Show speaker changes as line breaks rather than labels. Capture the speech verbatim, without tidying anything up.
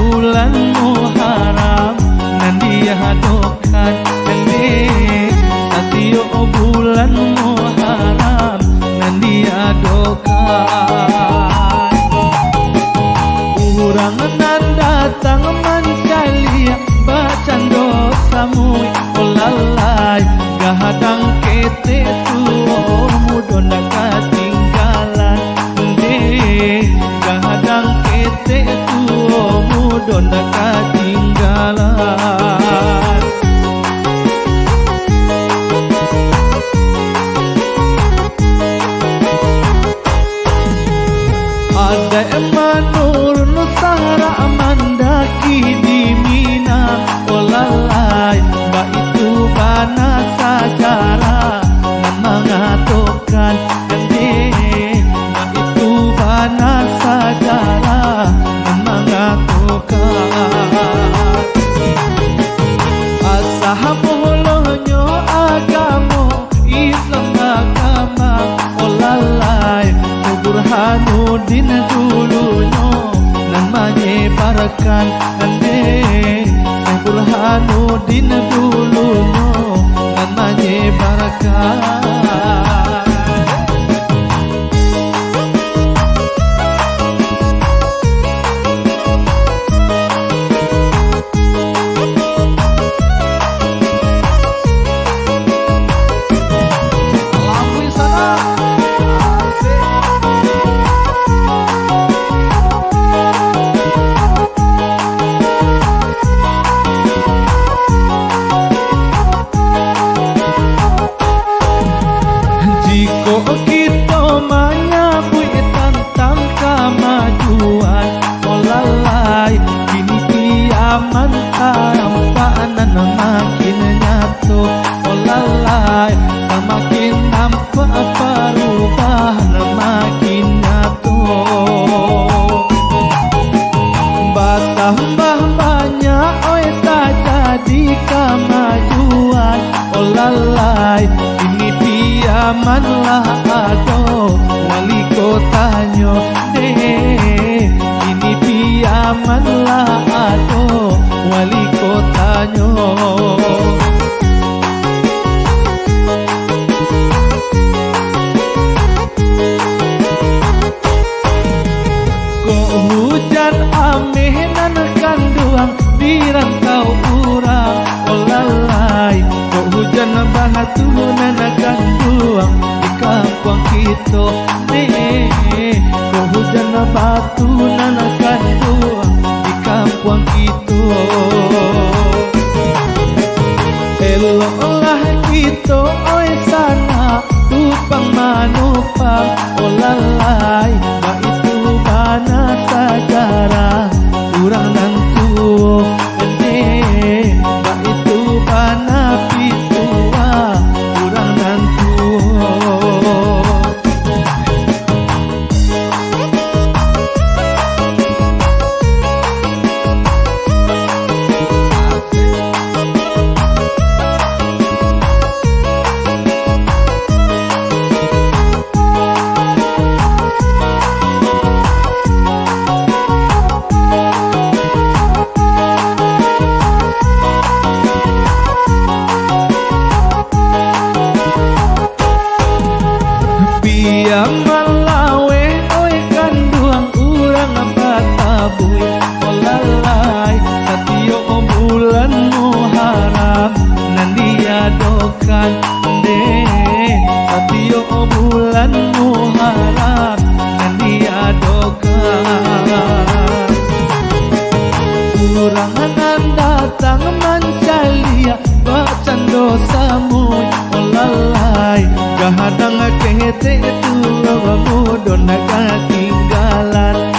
bulan Muharram nandia dokan ende satio bulan Muharram nandia dokan urang nan datang mancalia bacan dosa mui olalai gahadang kete tuo mudonda katinggalan ende gahadang kete tuo mudonda katinggalan ada emanur nusara mandaki di Minang olalai ba itu bana sejarah mengatakan ende ba itu bana sejarah mengatakan asahamuhlonyo agamo Islam agama olalai Burhanuddin dulunya nan menyebarkan ande Burhanuddin dulunya nan menyebarkan kita menyambut tentang kemajuan olalai kini kiaman tampanan makin nyata olalai semakin nampak perubahan makin nyata bertambah banyak oi tak jadi kemajuan olalai ini diamanlah ado wali kotanya deh ini diamanlah ado wali kotanya kok hujan ameh nan kanduang di rantau urang olalai kok hujan batu nan kanduang di kampung kita deh kok hujan batu nan kanduang di kampung kita eloklah kita oi sana tupang manupang olalai ba itu bana sejarah urang nan tuo ende ba itu bana pitua urang nan tuo malawe oi kanduang urang batabui olalai satio bulan Muharram nandia dokan deh satio bulan Muharram nandia dokan urang nan datang mancalia bacan dosa mui olalai gahadang kete tu mudon katinggalan